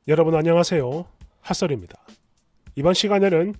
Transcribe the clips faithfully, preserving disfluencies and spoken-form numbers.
여러분 안녕하세요. 핫설입니다. 이번 시간에는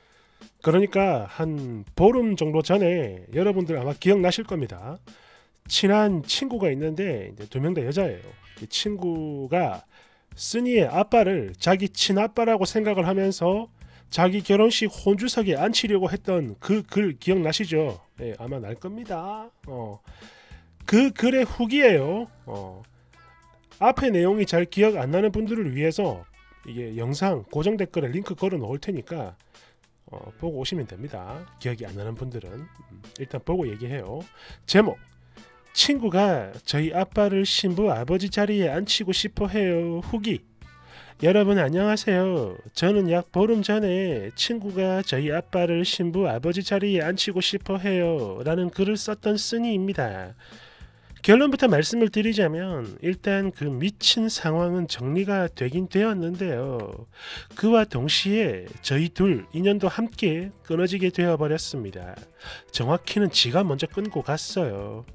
그러니까 한 보름 정도 전에 여러분들 아마 기억나실 겁니다. 친한 친구가 있는데 두 명 다 여자예요. 이 친구가 쓰니의 아빠를 자기 친아빠라고 생각을 하면서 자기 결혼식 혼주석에 앉히려고 했던 그 글 기억나시죠? 네, 아마 날 겁니다. 어, 그 글의 후기예요. 어, 앞에 내용이 잘 기억 안 나는 분들을 위해서 이게 영상 고정 댓글에 링크 걸어 놓을 테니까 어, 보고 오시면 됩니다. 기억이 안 나는 분들은 음, 일단 보고 얘기해요. 제목: 친구가 저희 아빠를 신부 아버지 자리에 앉히고 싶어 해요. 후기: 여러분 안녕하세요. 저는 약 보름 전에 친구가 저희 아빠를 신부 아버지 자리에 앉히고 싶어 해요 라는 글을 썼던 쓰니입니다. 결론부터 말씀을 드리자면 일단 그 미친 상황은 정리가 되긴 되었는데요. 그와 동시에 저희 둘 인연도 함께 끊어지게 되어버렸습니다. 정확히는 지가 먼저 끊고 갔어요.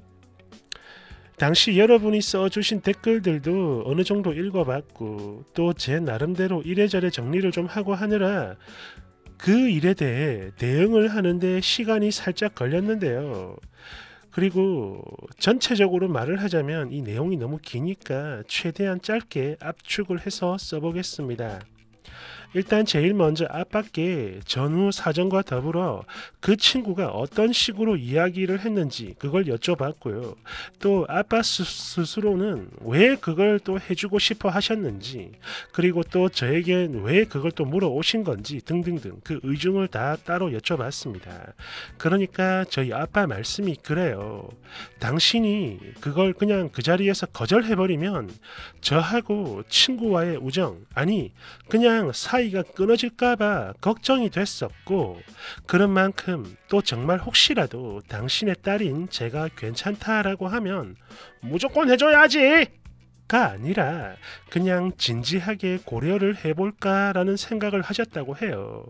당시 여러분이 써주신 댓글들도 어느 정도 읽어봤고 또 제 나름대로 이래저래 정리를 좀 하고 하느라 그 일에 대해 대응을 하는데 시간이 살짝 걸렸는데요. 그리고 전체적으로 말을 하자면 이 내용이 너무 기니까 최대한 짧게 압축을 해서 써보겠습니다. 일단 제일 먼저 아빠께 전후 사정과 더불어 그 친구가 어떤 식으로 이야기를 했는지 그걸 여쭤봤고요. 또 아빠 스스로는 왜 그걸 또 해주고 싶어 하셨는지, 그리고 또 저에겐 왜 그걸 또 물어오신 건지 등등등 그 의중을 다 따로 여쭤봤습니다. 그러니까 저희 아빠 말씀이 그래요. 당신이 그걸 그냥 그 자리에서 거절해버리면 저하고 친구와의 우정, 아니 그냥 사이가 끊어질까봐 걱정이 됐었고, 그런 만큼 또 정말 혹시라도 당신의 딸인 제가 괜찮다라고 하면 무조건 해줘야지! 가 아니라 그냥 진지하게 고려를 해볼까라는 생각을 하셨다고 해요.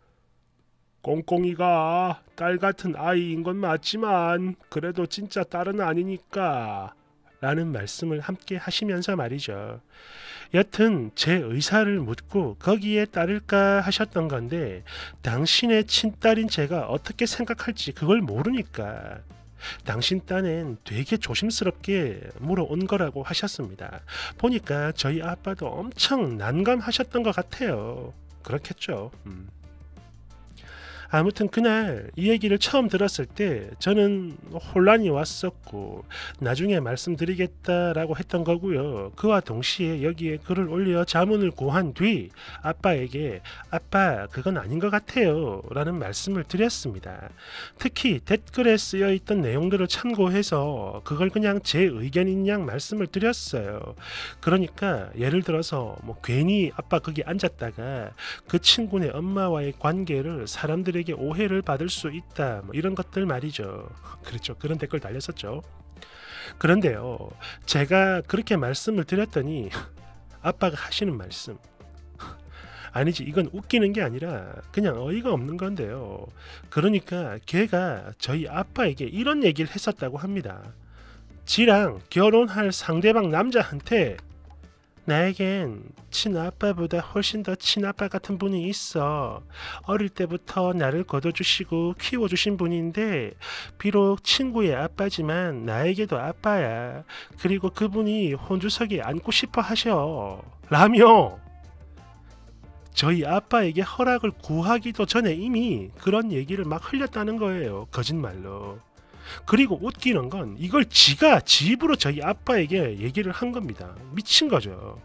꽁꽁이가 딸 같은 아이인 건 맞지만 그래도 진짜 딸은 아니니까 라는 말씀을 함께 하시면서 말이죠. 여튼 제 의사를 묻고 거기에 따를까 하셨던 건데 당신의 친딸인 제가 어떻게 생각할지 그걸 모르니까 당신 딴엔 되게 조심스럽게 물어온 거라고 하셨습니다. 보니까 저희 아빠도 엄청 난감하셨던 것 같아요. 그렇겠죠. 음. 아무튼 그날 이 얘기를 처음 들었을 때 저는 혼란이 왔었고 나중에 말씀드리겠다라고 했던 거고요. 그와 동시에 여기에 글을 올려 자문을 구한 뒤 아빠에게 아빠 그건 아닌 것 같아요 라는 말씀을 드렸습니다. 특히 댓글에 쓰여있던 내용들을 참고해서 그걸 그냥 제 의견인 양 말씀을 드렸어요. 그러니까 예를 들어서 뭐 괜히 아빠 거기 앉았다가 그 친구네 엄마와의 관계를 사람들이 에게 오해를 받을 수 있다, 뭐 이런 것들 말이죠. 그렇죠. 그런 댓글 달렸었죠. 그런데요, 제가 그렇게 말씀을 드렸더니 아빠가 하시는 말씀, 아니지 이건 웃기는 게 아니라 그냥 어이가 없는 건데요. 그러니까 걔가 저희 아빠에게 이런 얘기를 했었다고 합니다. 지랑 결혼할 상대방 남자한테 나에겐 친아빠보다 훨씬 더 친아빠 같은 분이 있어. 어릴 때부터 나를 거둬주시고 키워주신 분인데 비록 친구의 아빠지만 나에게도 아빠야. 그리고 그분이 혼주석에 앉고 싶어 하셔 라며 저희 아빠에게 허락을 구하기도 전에 이미 그런 얘기를 막 흘렸다는 거예요. 거짓말로. 그리고 웃기는 건 이걸 지가 지 입으로 저희 아빠에게 얘기를 한 겁니다. 미친 거죠.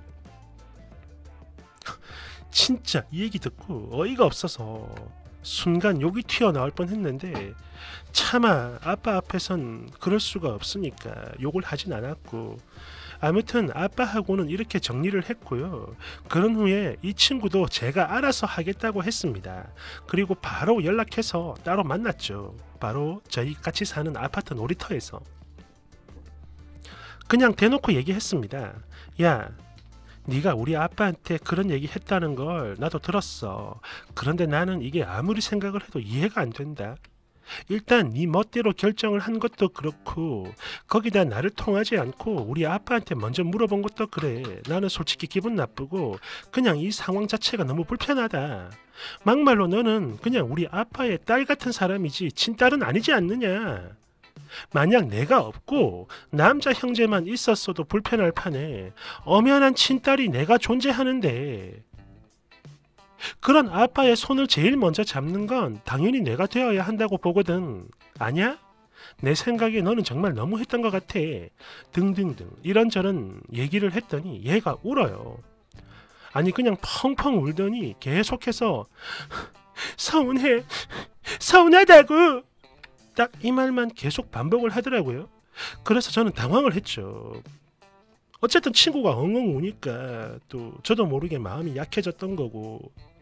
진짜 이 얘기 듣고 어이가 없어서 순간 욕이 튀어나올 뻔했는데 차마 아빠 앞에선 그럴 수가 없으니까 욕을 하진 않았고, 아무튼 아빠하고는 이렇게 정리를 했고요. 그런 후에 이 친구도 제가 알아서 하겠다고 했습니다. 그리고 바로 연락해서 따로 만났죠. 바로 저희 같이 사는 아파트 놀이터에서. 그냥 대놓고 얘기했습니다. 야, 네가 우리 아빠한테 그런 얘기 했다는 걸 나도 들었어. 그런데 나는 이게 아무리 생각을 해도 이해가 안 된다. 일단 네 멋대로 결정을 한 것도 그렇고 거기다 나를 통하지 않고 우리 아빠한테 먼저 물어본 것도 그래. 나는 솔직히 기분 나쁘고 그냥 이 상황 자체가 너무 불편하다. 막말로 너는 그냥 우리 아빠의 딸 같은 사람이지 친딸은 아니지 않느냐. 만약 내가 없고 남자 형제만 있었어도 불편할 판에 엄연한 친딸이 내가 존재하는데 그런 아빠의 손을 제일 먼저 잡는 건 당연히 내가 되어야 한다고 보거든. 아냐? 내 생각에 너는 정말 너무했던 것 같아. 등등등 이런저런 얘기를 했더니 얘가 울어요. 아니 그냥 펑펑 울더니 계속해서 서운해, 서운하다고 딱 이 말만 계속 반복을 하더라고요. 그래서 저는 당황을 했죠. 어쨌든 친구가 엉엉 우니까 또 저도 모르게 마음이 약해졌던 거고,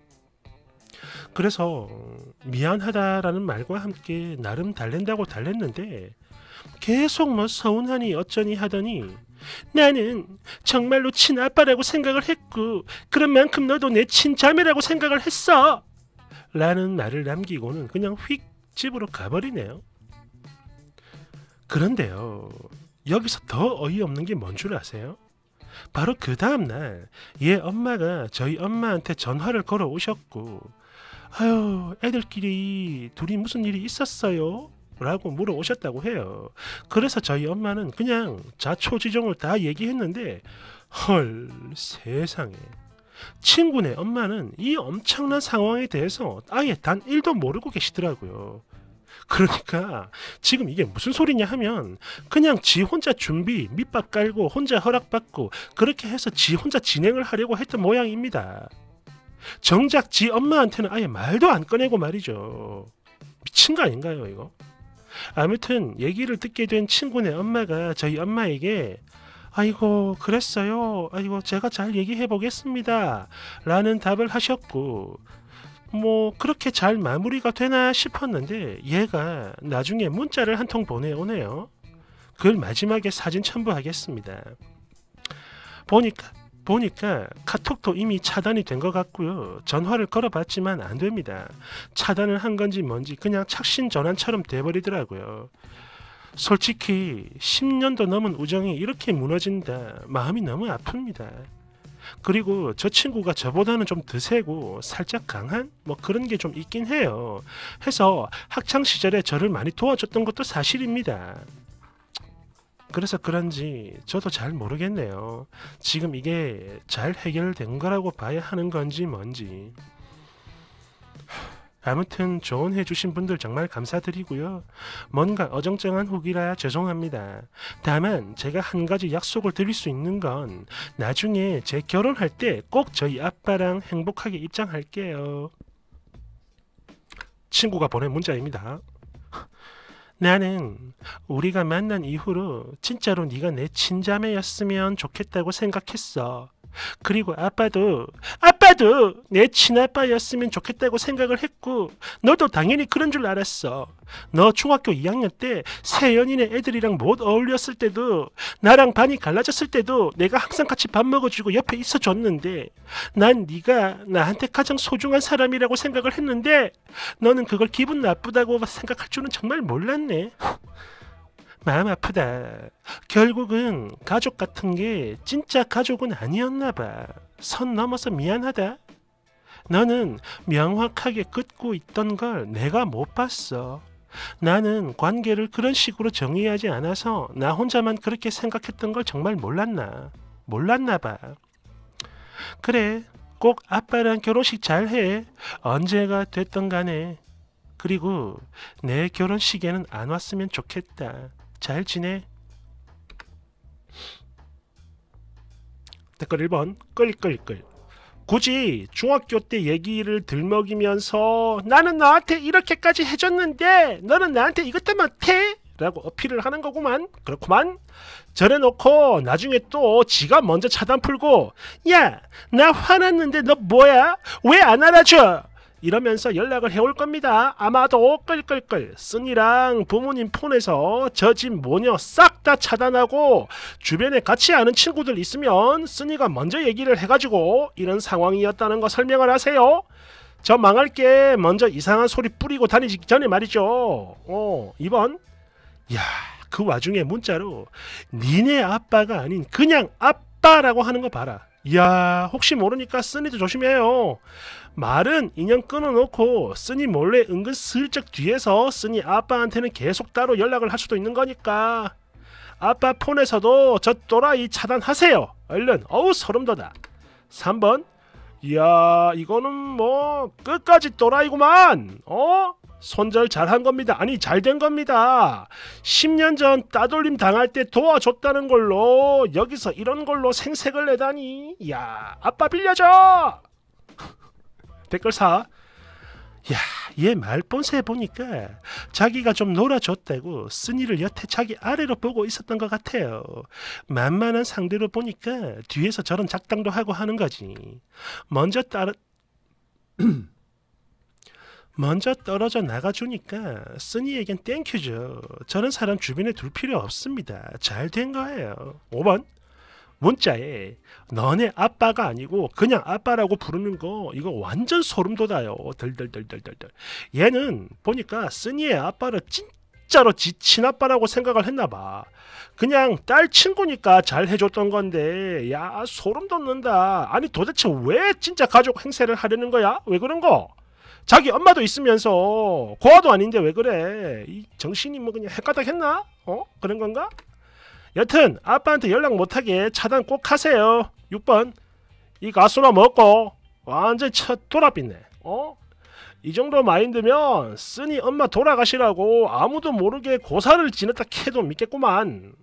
그래서 미안하다라는 말과 함께 나름 달랜다고 달랬는데 계속 뭐 서운하니 어쩌니 하더니 나는 정말로 친아빠라고 생각을 했고 그런 만큼 너도 내 친자매라고 생각을 했어 라는 말을 남기고는 그냥 휙 집으로 가버리네요. 그런데요, 여기서 더 어이없는 게 뭔 줄 아세요? 바로 그 다음날 얘 엄마가 저희 엄마한테 전화를 걸어 오셨고 아유 애들끼리 둘이 무슨 일이 있었어요? 라고 물어오셨다고 해요. 그래서 저희 엄마는 그냥 자초지종을 다 얘기했는데 헐 세상에, 친구네 엄마는 이 엄청난 상황에 대해서 아예 단 일도 모르고 계시더라고요. 그러니까 지금 이게 무슨 소리냐 하면 그냥 지 혼자 준비 밑밥 깔고 혼자 허락받고 그렇게 해서 지 혼자 진행을 하려고 했던 모양입니다. 정작 지 엄마한테는 아예 말도 안 꺼내고 말이죠. 미친 거 아닌가요 이거? 아무튼 얘기를 듣게 된 친구네 엄마가 저희 엄마에게 아이고 그랬어요, 아이고 제가 잘 얘기해 보겠습니다 라는 답을 하셨고, 뭐 그렇게 잘 마무리가 되나 싶었는데 얘가 나중에 문자를 한 통 보내오네요. 그걸 마지막에 사진 첨부하겠습니다. 보니까 보니까 카톡도 이미 차단이 된 것 같고요. 전화를 걸어봤지만 안 됩니다. 차단을 한 건지 뭔지 그냥 착신 전환처럼 돼버리더라고요. 솔직히 십 년도 넘은 우정이 이렇게 무너진다, 마음이 너무 아픕니다. 그리고 저 친구가 저보다는 좀 드세고 살짝 강한 뭐 그런 게 좀 있긴 해요. 해서 학창시절에 저를 많이 도와줬던 것도 사실입니다. 그래서 그런지 저도 잘 모르겠네요. 지금 이게 잘 해결된 거라고 봐야 하는 건지 뭔지. 아무튼 조언해 주신 분들 정말 감사드리고요. 뭔가 어정쩡한 후기라 죄송합니다. 다만 제가 한 가지 약속을 드릴 수 있는 건 나중에 제 결혼할 때 꼭 저희 아빠랑 행복하게 입장할게요. 친구가 보낸 문자입니다. 나는 우리가 만난 이후로 진짜로 네가 내 친자매였으면 좋겠다고 생각했어. 그리고 아빠도 아빠도 내 친아빠였으면 좋겠다고 생각을 했고 너도 당연히 그런 줄 알았어. 너 중학교 이 학년 때 새연인의 애들이랑 못 어울렸을 때도 나랑 반이 갈라졌을 때도 내가 항상 같이 밥 먹어주고 옆에 있어줬는데 난 네가 나한테 가장 소중한 사람이라고 생각을 했는데 너는 그걸 기분 나쁘다고 생각할 줄은 정말 몰랐네. 마음 아프다. 결국은 가족 같은 게 진짜 가족은 아니었나 봐. 선 넘어서 미안하다. 너는 명확하게 긋고 있던 걸 내가 못 봤어. 나는 관계를 그런 식으로 정의하지 않아서 나 혼자만 그렇게 생각했던 걸 정말 몰랐나. 몰랐나 봐. 그래, 꼭 아빠랑 결혼식 잘해. 언제가 됐던 간에. 그리고 내 결혼식에는 안 왔으면 좋겠다. 잘 지내. 댓글 일 번 끌끌끌. 굳이 중학교 때 얘기를 들먹이면서 나는 너한테 이렇게까지 해줬는데 너는 나한테 이것도 못해? 라고 어필을 하는 거구만. 그렇구만. 저래놓고 나중에 또 지가 먼저 차단 풀고 야 나 화났는데 너 뭐야? 왜 안 알아줘? 이러면서 연락을 해올 겁니다. 아마도 끌끌끌. 쓴이랑 부모님 폰에서 저 집 모녀 싹 다 차단하고 주변에 같이 아는 친구들 있으면 쓴이가 먼저 얘기를 해가지고 이런 상황이었다는 거 설명을 하세요. 저 망할게 먼저 이상한 소리 뿌리고 다니기 전에 말이죠. 어, 이 번 야, 그 와중에 문자로 니네 아빠가 아닌 그냥 아빠라고 하는 거 봐라. 이야, 혹시 모르니까 쓰니도 조심해요. 말은 인연 끊어놓고 쓰니 몰래 은근슬쩍 뒤에서 쓰니 아빠한테는 계속 따로 연락을 할 수도 있는 거니까 아빠 폰에서도 저 또라이 차단하세요. 얼른. 어우, 소름돋아. 삼 번 이야, 이거는 뭐 끝까지 또라이구만. 어? 손절 잘한 겁니다. 아니, 잘된 겁니다. 십 년 전 따돌림 당할 때 도와줬다는 걸로 여기서 이런 걸로 생색을 내다니. 야, 아빠 빌려줘. 댓글 사. 야, 얘 말본새 보니까 자기가 좀 놀아줬다고 쓰니를 여태 자기 아래로 보고 있었던 것 같아요. 만만한 상대로 보니까 뒤에서 저런 작당도 하고 하는 거지. 먼저 따라 먼저 떨어져 나가주니까 쓰니에겐 땡큐죠. 저런 사람 주변에 둘 필요 없습니다. 잘 된 거예요. 오 번 문자에 너네 아빠가 아니고 그냥 아빠라고 부르는 거 이거 완전 소름 돋아요. 덜덜덜덜덜덜. 얘는 보니까 쓰니의 아빠를 진짜로 지 친아빠라고 생각을 했나봐. 그냥 딸 친구니까 잘 해줬던 건데 야, 소름 돋는다. 아니, 도대체 왜 진짜 가족 행세를 하려는 거야? 왜 그런 거? 자기 엄마도 있으면서 고아도 아닌데 왜 그래? 이 정신이 뭐 그냥 헷가닥 했나? 어? 그런 건가? 여튼 아빠한테 연락 못하게 차단 꼭 하세요. 육 번 이 가수나 먹고 완전 첫 돌아빛네. 어? 이 정도 마인드면 쓰니 엄마 돌아가시라고 아무도 모르게 고사를 지냈다 캐도 믿겠구만.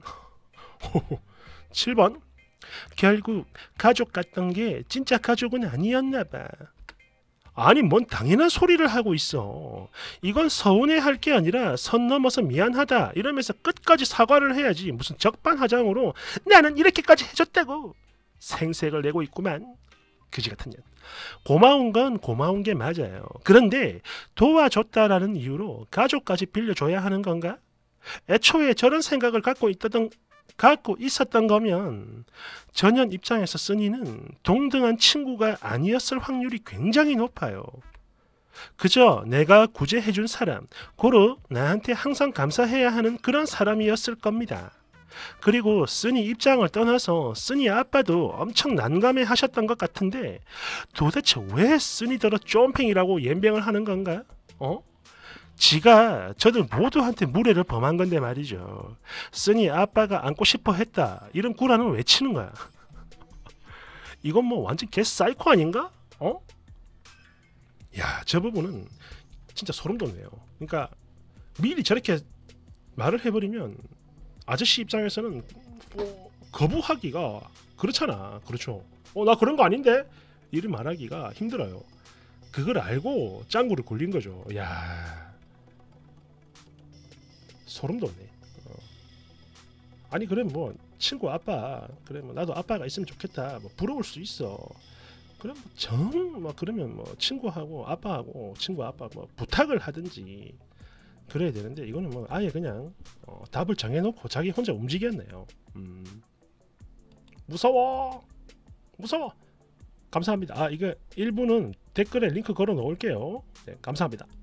칠 번 결국 가족 같던 게 진짜 가족은 아니었나봐. 아니, 뭔 당연한 소리를 하고 있어. 이건 서운해할 게 아니라 선 넘어서 미안하다 이러면서 끝까지 사과를 해야지. 무슨 적반하장으로 나는 이렇게까지 해줬다고 생색을 내고 있구만. 그지 같은 년. 고마운 건 고마운 게 맞아요. 그런데 도와줬다라는 이유로 가족까지 빌려줘야 하는 건가? 애초에 저런 생각을 갖고 있던 갖고 있었던 거면 전현 입장에서 쓰니는 동등한 친구가 아니었을 확률이 굉장히 높아요. 그저 내가 구제해준 사람, 고로 나한테 항상 감사해야 하는 그런 사람이었을 겁니다. 그리고 쓰니 입장을 떠나서 쓰니 아빠도 엄청 난감해 하셨던 것 같은데 도대체 왜 쓰니더러 쫌팽이라고 연병을 하는 건가? 어? 지가 저들 모두한테 무례를 범한 건데 말이죠. 쓰니 아빠가 안고 싶어 했다 이런 구라는 왜 치는 거야? 이건 뭐 완전 개 사이코 아닌가? 어? 야, 저 부분은 진짜 소름 돋네요. 그러니까 미리 저렇게 말을 해버리면 아저씨 입장에서는 어, 거부하기가 그렇잖아. 그렇죠. 어, 나 그런 거 아닌데? 이를 말하기가 힘들어요. 그걸 알고 짱구를 굴린 거죠. 야, 소름 돋네. 어. 아니, 그래 뭐 친구 아빠 그래 뭐 나도 아빠가 있으면 좋겠다. 뭐 부러울 수 있어. 그럼 뭐 정 뭐 그러면 뭐 친구하고 아빠하고 친구 아빠 뭐 부탁을 하든지 그래야 되는데 이거는 뭐 아예 그냥 어, 답을 정해놓고 자기 혼자 움직였네요. 음. 무서워. 무서워. 감사합니다. 아, 이거 일부는 댓글에 링크 걸어 놓을게요. 네, 감사합니다.